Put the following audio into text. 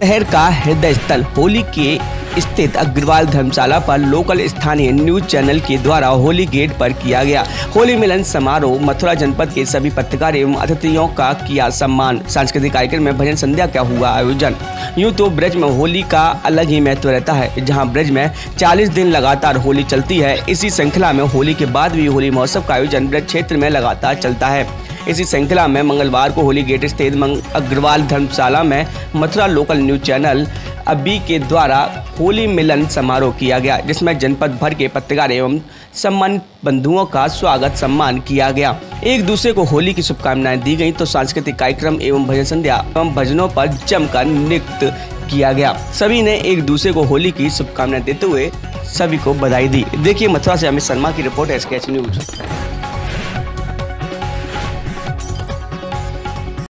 शहर का हृदय स्थल होली के स्थित अग्रवाल धर्मशाला पर लोकल स्थानीय न्यूज चैनल के द्वारा होली गेट पर किया गया होली मिलन समारोह। मथुरा जनपद के सभी पत्रकार एवं अतिथियों का किया सम्मान। सांस्कृतिक कार्यक्रम में भजन संध्या का हुआ आयोजन। यूं तो ब्रज में होली का अलग ही महत्व रहता है, जहां ब्रज में 40 दिन लगातार होली चलती है। इसी श्रृंखला में होली के बाद भी होली महोत्सव का आयोजन ब्रज क्षेत्र में लगातार चलता है। इसी श्रृंखला में मंगलवार को होली गेट स्थित अग्रवाल धर्मशाला में मथुरा लोकल न्यूज चैनल अभी के द्वारा होली मिलन समारोह किया गया, जिसमें जनपद भर के पत्रकार एवं सम्मानित बंधुओं का स्वागत सम्मान किया गया। एक दूसरे को होली की शुभकामनाएं दी गई तो सांस्कृतिक कार्यक्रम एवं भजन संध्या एवं भजनों पर जमकर नृत्य किया गया। सभी ने एक दूसरे को होली की शुभकामनाएं देते हुए सभी को बधाई दी। देखिए मथुरा से अमित शर्मा की रिपोर्ट है स्केच न्यूज।